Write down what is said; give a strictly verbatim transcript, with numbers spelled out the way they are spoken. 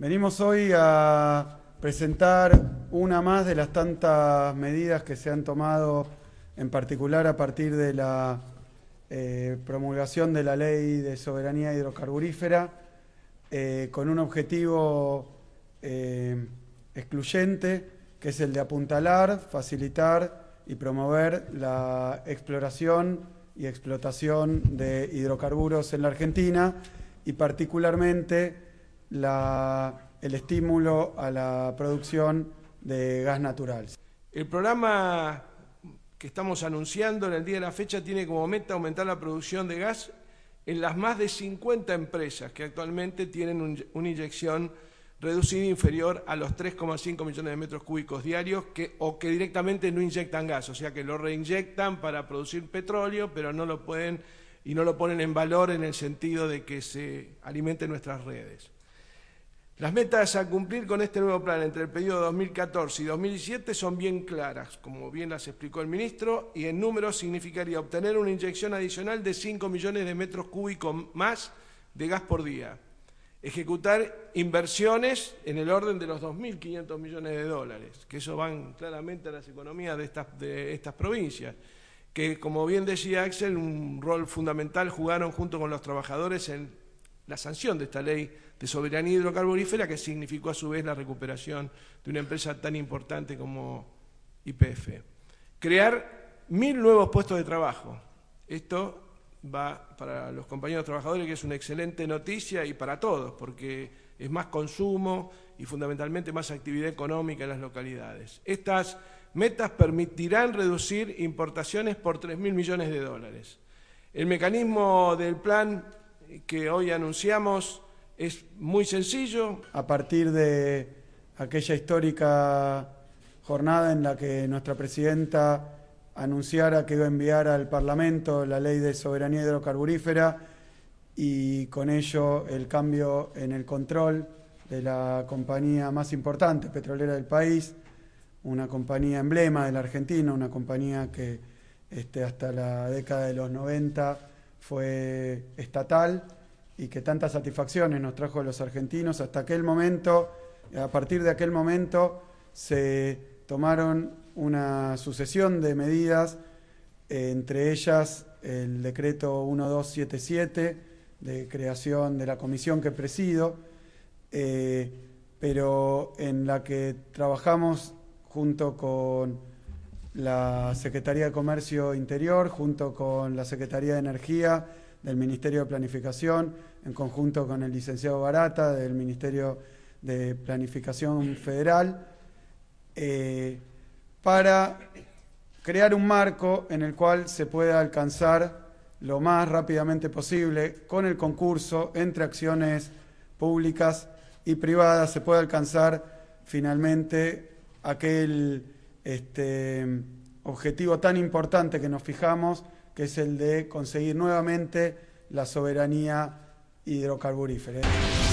Venimos hoy a presentar una más de las tantas medidas que se han tomado, en particular a partir de la eh, promulgación de la Ley de Soberanía Hidrocarburífera, eh, con un objetivo eh, excluyente, que es el de apuntalar, facilitar y promover la exploración y explotación de hidrocarburos en la Argentina, y particularmente la, el estímulo a la producción de gas natural. El programa que estamos anunciando en el día de la fecha tiene como meta aumentar la producción de gas en las más de cincuenta empresas que actualmente tienen un, una inyección reducida inferior a los tres coma cinco millones de metros cúbicos diarios que, o que directamente no inyectan gas, o sea que lo reinyectan para producir petróleo, pero no lo pueden y no lo ponen en valor en el sentido de que se alimenten nuestras redes. Las metas a cumplir con este nuevo plan entre el periodo dos mil catorce y dos mil diecisiete son bien claras, como bien las explicó el ministro, y en números significaría obtener una inyección adicional de cinco millones de metros cúbicos más de gas por día, ejecutar inversiones en el orden de los dos mil quinientos millones de dólares, que eso van claramente a las economías de estas, de estas provincias, que, como bien decía Axel, un rol fundamental jugaron junto con los trabajadores en la sanción de esta ley de soberanía hidrocarburífera, que significó a su vez la recuperación de una empresa tan importante como Y P F. Crear mil nuevos puestos de trabajo. Esto va para los compañeros trabajadores, que es una excelente noticia, y para todos, porque es más consumo y fundamentalmente más actividad económica en las localidades. Estas metas permitirán reducir importaciones por tres mil millones de dólares. El mecanismo del plan que hoy anunciamos es muy sencillo. A partir de aquella histórica jornada en la que nuestra presidenta anunciara que iba a enviar al Parlamento la Ley de Soberanía Hidrocarburífera y con ello el cambio en el control de la compañía más importante petrolera del país, una compañía emblema de la Argentina, una compañía que este, hasta la década de los noventa fue estatal y que tantas satisfacciones nos trajo a los argentinos. Hasta aquel momento, a partir de aquel momento, se tomaron una sucesión de medidas, eh, entre ellas el decreto mil doscientos setenta y siete de creación de la comisión que presido, eh, pero en la que trabajamos junto con la Secretaría de Comercio Interior, junto con la Secretaría de Energía del Ministerio de Planificación, en conjunto con el licenciado Barata del Ministerio de Planificación Federal, eh, para crear un marco en el cual se pueda alcanzar lo más rápidamente posible, con el concurso entre acciones públicas y privadas, se pueda alcanzar finalmente aquel este, objetivo tan importante que nos fijamos, que es el de conseguir nuevamente la soberanía hidrocarburífera.